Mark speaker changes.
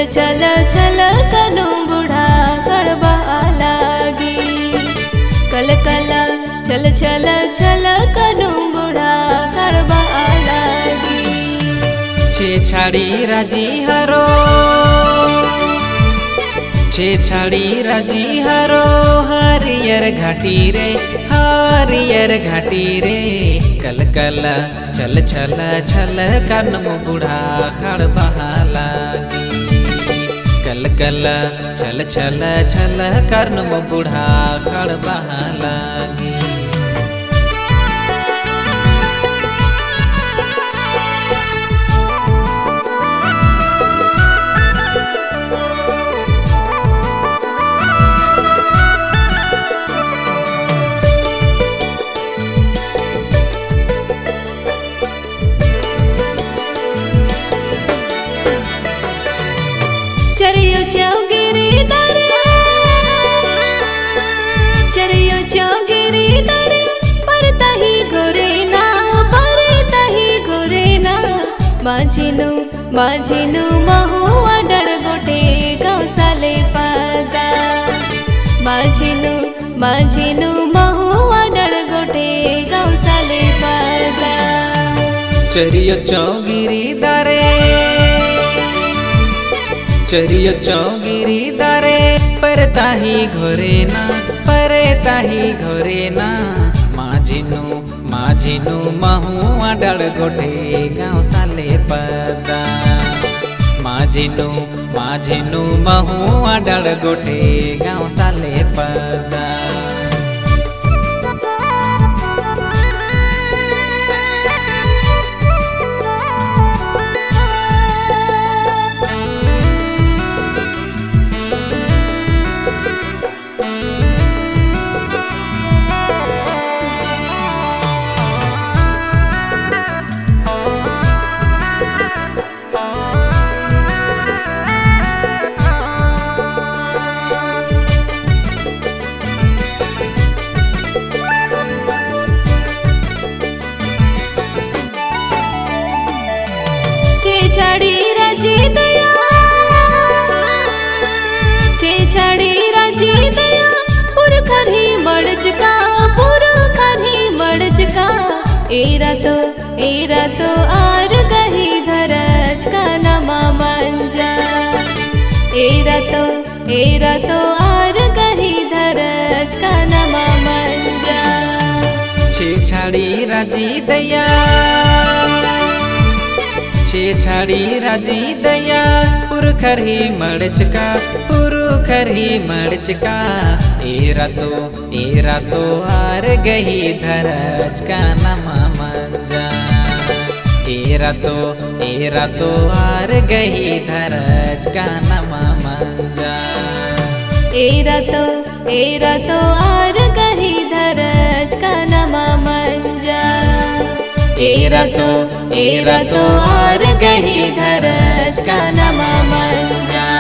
Speaker 1: चल चल कनु बूढ़ा कड़बा लागी। कल कल चल चल चल कनु बूढ़ा कड़बा लागी।
Speaker 2: छे छाड़ी राजी हरो, छे छाड़ी राजी हरो हरियर घाटी रे, हरियर घाटी रे। कल कल चल चल चल कनु बूढ़ा कड़बा लागी। कल कल चल चल चल कनु बूढ़ा कड़बा लागी।
Speaker 1: चरियो चौगिरी दरे, चरियो चौगिरी दरे, परता ही घोरे ना, परता ही घोरे ना। माझीनु माझीनु महुआ डर गोटे गौसाले पादा। माझीनु माझीनु महुआ डर गोटे गौसाले पादा।
Speaker 2: चरियो चौगिरी दरे, चरियो चौगिरी दरे, परता ही घोरे ना, परता ही घोरे ना। माझीनु माझीनु महुआ डर गोटे गौसाले पदा। माझीनु माझीनु महुआ डर गोटे गौसाले पदा।
Speaker 1: छाड़ी राजी दया, छे छाड़ी राजी दया, पुर खरी मड़चका, पुर खरी मड़चका। एरा तो आर गही धरज का नमा मंजा। एरा तो आर गही धरज का नमा मंजा।
Speaker 2: छे छाड़ी राजी दया, छे छाड़ी राजी दया, पुरखर ही मड़चका, पुरखर ही मड़चका। एरा तो आर गही धरज का नमा मंजा। एरा तो आर गही धरज का नमा मंजा।
Speaker 1: एरा तो आर गही धरज का नमा मंजा। एरा तो आर गही धरज का नमा मंजा।